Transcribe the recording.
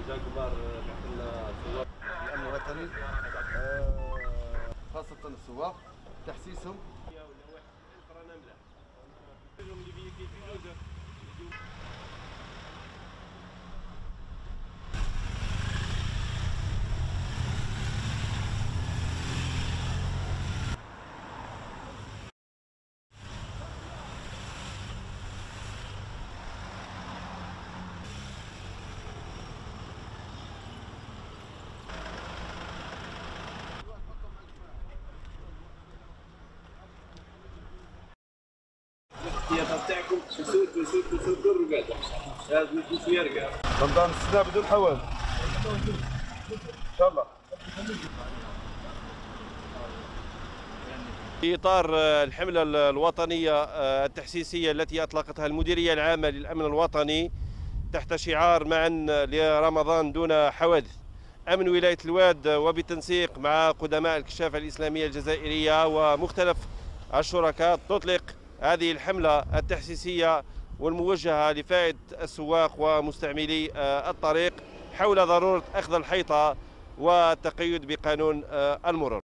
رجال كبار تحت السواق الامن الوطني، خاصه السواق تحسيسهم. الاحتياطات تاعكم تسود الرقاده، لازم يكون شويه رقاد. رمضان السنه بدون حوادث ان شاء الله. في إطار الحملة الوطنية التحسيسية التي أطلقتها المديرية العامة للأمن الوطني تحت شعار معا لرمضان دون حوادث، أمن ولاية الواد وبالتنسيق مع قدماء الكشافة الإسلامية الجزائرية ومختلف الشركاء تطلق هذه الحملة التحسيسية والموجهة لفائدة السواق ومستعملي الطريق حول ضرورة أخذ الحيطة والتقيد بقانون المرور.